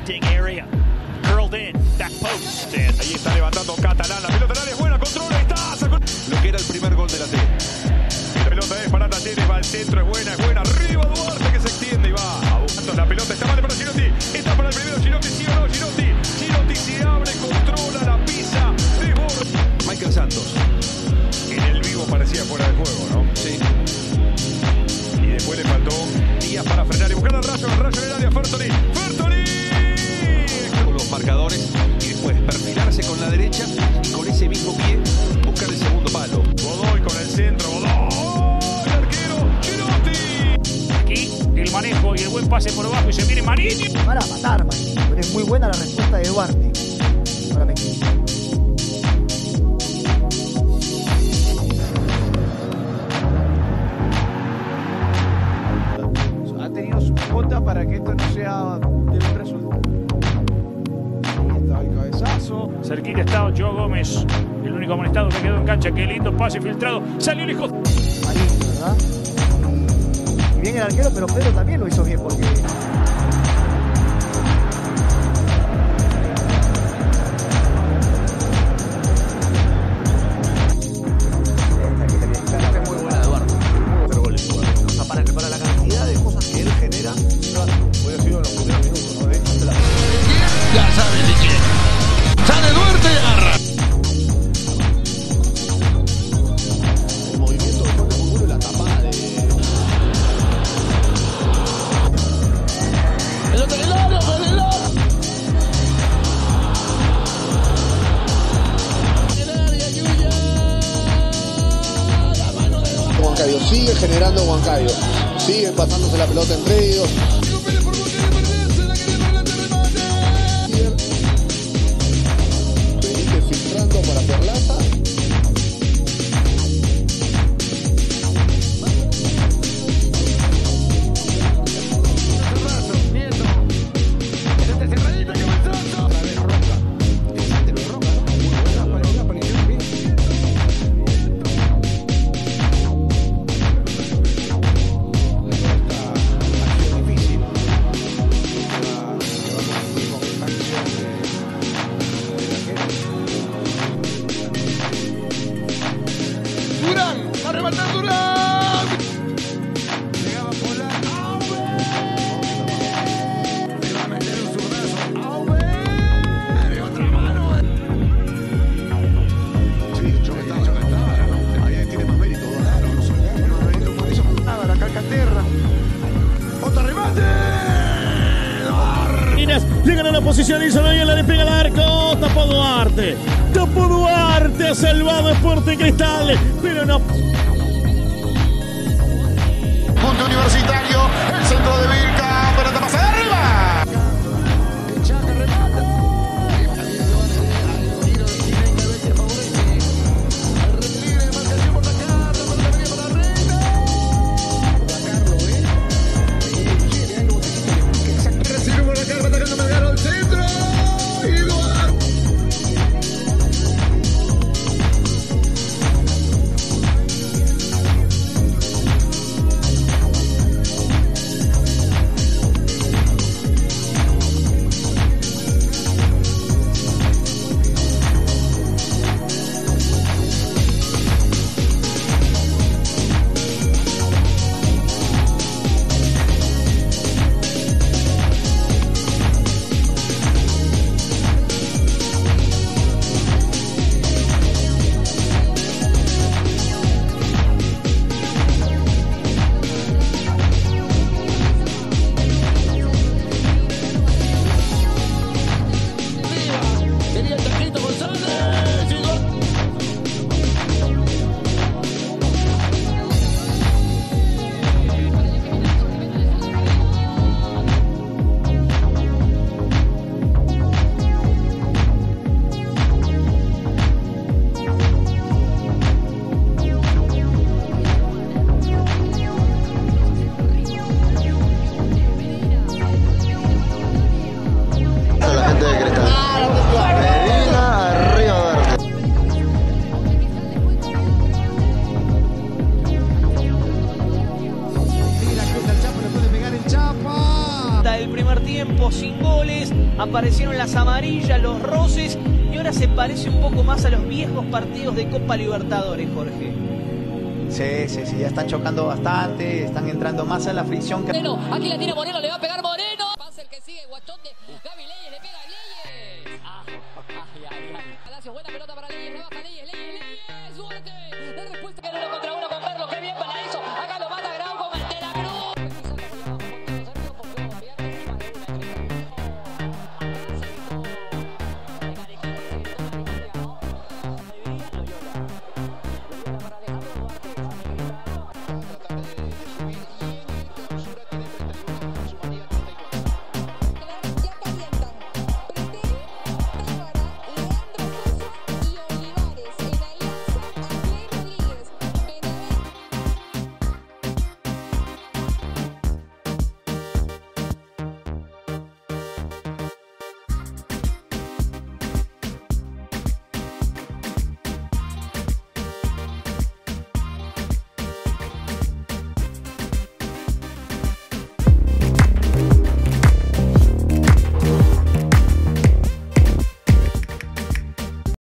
Tempting area. Curled in. Back post. And ahí está levantando Catalán. La pelota en área es buena. Controla. Está. Sacó. Lo que era el primer gol de la T. La pelota es para Talleres. Va al centro. Es buena. Arriba Duarte que se extiende y va. Buscando la pelota. Está mal para Girotti. Está para el primero. Girotti. ¿Sí o no? Girotti se abre. Controla la pisa. Desborda. Michael Santos. En el vivo parecía fuera de juego, ¿no? Sí. Y después le faltó Díaz para frenar y buscar al Rayo en el área. Fertoli. Con los marcadores y después perfilarse con la derecha y con ese mismo pie buscar el segundo palo. Godoy con el centro. Godoy. El arquero. Girotti. aquí el manejo y el buen pase por abajo y se viene Marini. Para matar, Marini. Pero es muy buena la respuesta de Duarte. Ahora me equivoco. Para que esto no sea de un resultado. Ahí está el cabezazo. Cerquita está Joe Gómez, el único amonestado que quedó en cancha. Qué lindo pase filtrado. Salió el hijo. Marini, ¿verdad? Y bien el arquero, pero Pedro también lo hizo bien porque... Para la cantidad de cosas que él genera, hubiera sido en los primeros minutos, ¿no? De hecho, ya sabes de quién. Sale Duarte y agarra. el movimiento del Conde Murmuro y la tapada de... ¡Pelota en el área, con el área! Yuya. La mano de Duarte. Huancayo sigue generando Huancayo, sigue pasándose la pelota entre ellos. Benítez filtrando para Perlaza. Durán, va a rematar Durán. Llegaba Polar. Le va a meter un zurdazo. De otra mano. Sí, yo que estaba. Ahí tiene más mérito. Claro, no mérito por eso. Nada, la Calcaterra. Otro remate. Llegan a la posición y se ve la le pega al arco. Tapó Duarte. Ha salvado Sporting Cristal, pero no. Punto Universitario, el centro de Vilca, pelota pasa de arriba. El Chaca remata. El tiro de Jiménez que favorece. El repliegue de marcación por la cara. Pelota venía para Reina. Sacarlo, Sí, algo que exacto. Recibe por la cara, atacando Melgar al centro. Y Duarte. goles, aparecieron las amarillas, los roces, y ahora se parece un poco más a los viejos partidos de Copa Libertadores, Jorge. Sí, ya están chocando bastante, están entrando más a la fricción. Moreno, aquí la tira Moreno, le va a pegar Moreno. Pasa el que sigue, guachón de Gaby Leyes, le pega a Leyes. Ay. Palacio, buena pelota para Leyes, la baja Leyes, suerte, la respuesta.